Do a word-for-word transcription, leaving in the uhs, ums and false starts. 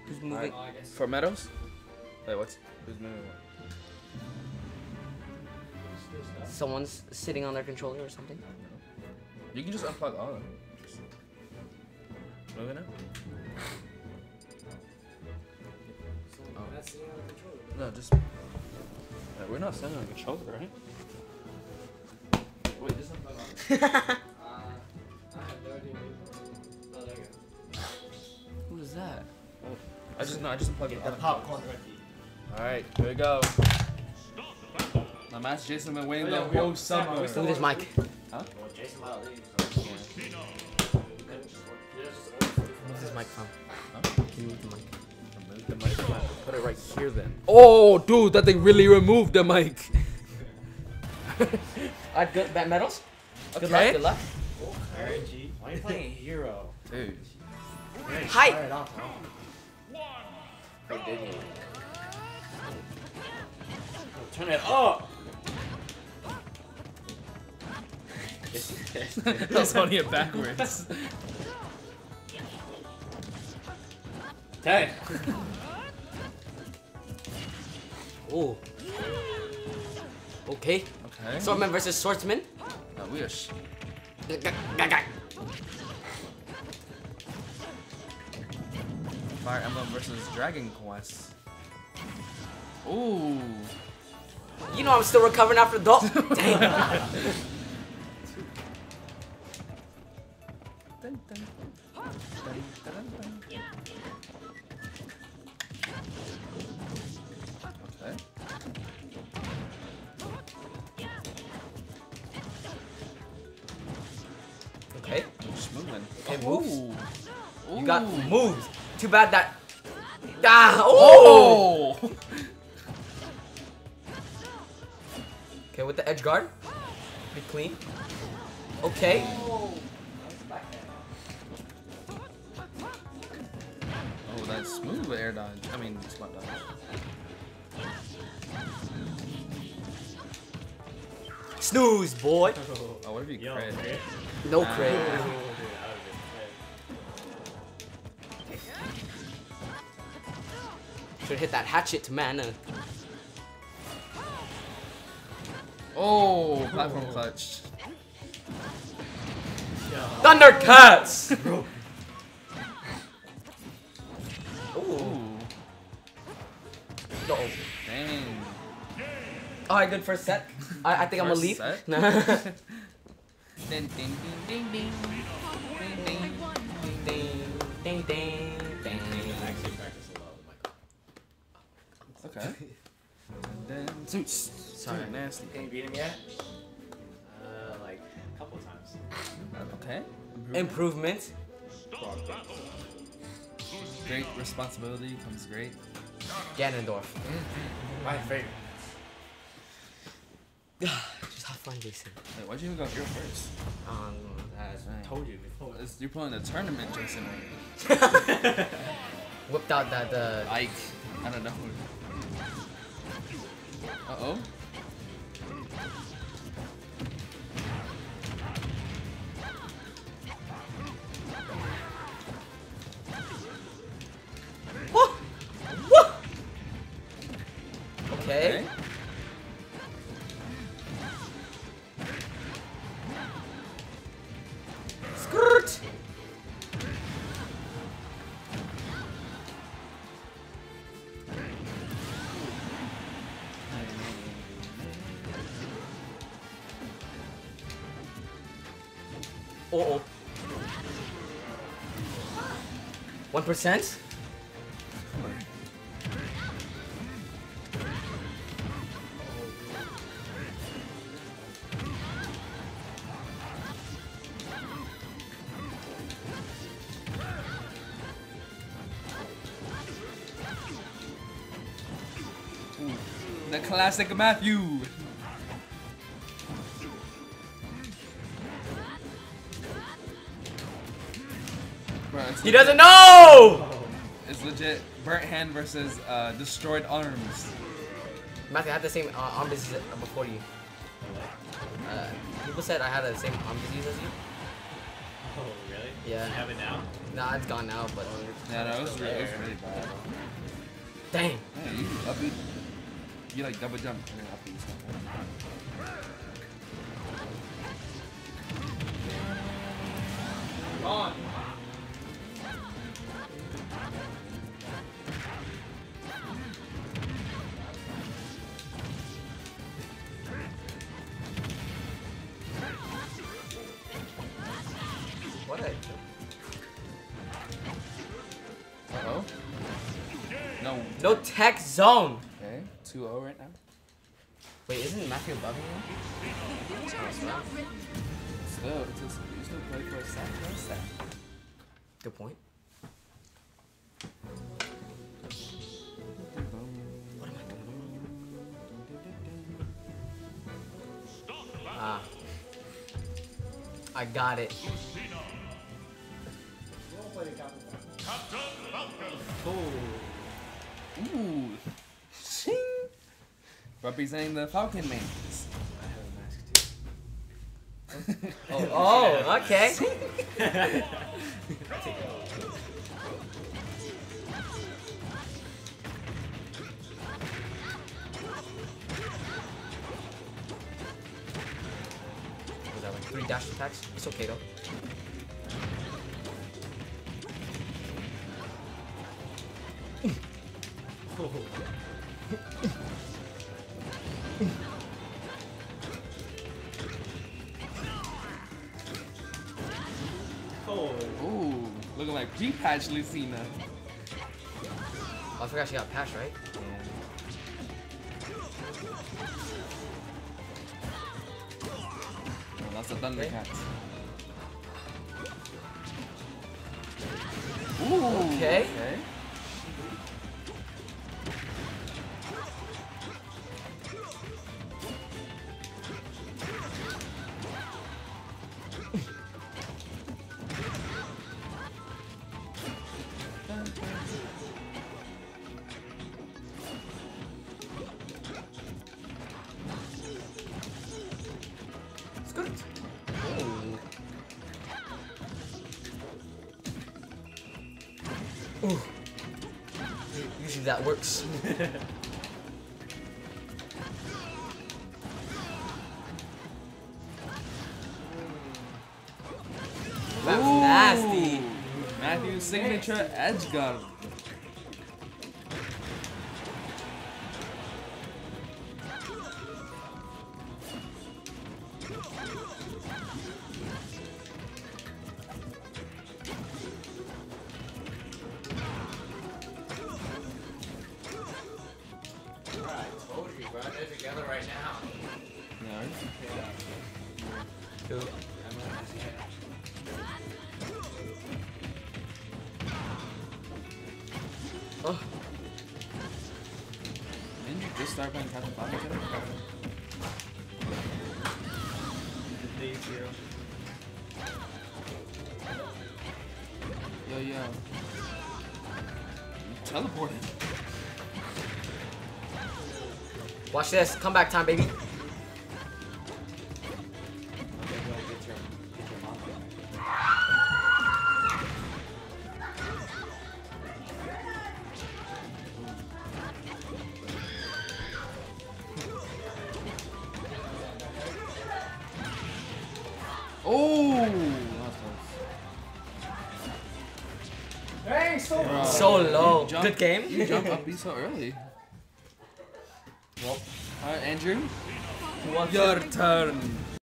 Who's moving? Right. For Meadows? Wait, what's who's moving? Someone's sitting on their controller or something. You can just unplug all of them. Moving up? Oh. No, just. Wait, we're not sitting on the controller, right? Wait, just unplug all of them. Who is that? Oh, I just no, I just unplugged the popcorn ready. All right, here we go. My match, Jason been waiting the whole summer. Look at this mic. Huh? Well, Jason might leave. Where's this mic from? Huh? Can you move the mic? Remove the mic. Put it right here then. Oh, dude, that thing really removed the mic. Alright, good. Bad medals. Good Okay. luck. Good luck. R N G. Why are you playing hero? Dude. Hi. Start it off, huh? Turn it up. That was holding it backwards. Ten. Oh. Okay. Okay. Swordsman versus swordsman. I wish. Fire Emblem versus Dragon Quest. Ooh. You know I'm still recovering after the. Dang. Dun, dun, dun, dun, dun, dun. Okay. Okay. Just moving. Okay, Oh. moves. Ooh. You got moves. Too bad that. Ah. Oh. Oh. Okay, with the edge guard. Be clean. Okay. Oh, that's smooth air dodge. I mean, spot dodge. Snooze, boy. Oh, what if you Yo, crit? crit. No Nah. crit. Should hit that hatchet to mana. Oh, platform clutch. Thundercats. Ooh. Ooh. No. Dang. Alright, good first set. I, I think I'm gonna First leave. set? Nah. Ding, ding, ding, ding, ding. Ding, ding. Ding, ding, ding, ding. Actually practice a lot with my Okay. And then Zeus. Sorry. Dude, nasty. Can you beat him yet? Uh, like a couple times. Okay. Improvement. Great responsibility comes great. Ganondorf. My favorite. Just have fun, Jason. Wait, why'd you even go here first? Um, As Dang. I told you before. It's- You're playing a tournament, Jason. Right? whipped out that the. Ike. I don't know. Uh oh. Woo! Woo! Okay. Okay. Skirt. Uh oh. One percent. The classic Matthew. Bro, it's He legit- doesn't know. It's legit. Burnt hand versus uh, destroyed arms. Matthew, I had the same uh, arm disease uh, before you. Uh, people said I had the same arm disease as you. Oh, really? Yeah. You have it now? Nah, it's gone now, but Yeah, that was really, it was really bad. dang. Yeah, you up it. You like double jump and then up it. Come on. What a Uh oh. No. no tech zone. Okay, two oh right now. Wait, isn't Matthew above me? Still, it's just, you still play for a set. No set. Good point. What am I doing? Ah. I got it. Ooh. Shing. Representing the Falcon Mains. Oh, oh, okay. Was that like three dash attacks? It's okay though. Oh. Ooh, looking like G-Patch Lucina. Oh, I forgot she got patch, right? Oh, that's a Thundercat. Ooh. Okay. Okay. It's good. Ooh. Ooh. Usually that works. That was Ooh. nasty. Matthew's signature edge guard. I told you, bro. They're together right now. No. Ooh. I'm not messing it. Oh. Didn't you just start playing Captain Falcon today? Day zero. Yo, yo. You teleported. Watch this. Comeback time, baby. Okay, go get your, get your mom back. Oh! Hey, so Bro, So low. you jump- Good game. You jump up so early. Well, Alright, Andrew. who wants Your it? turn.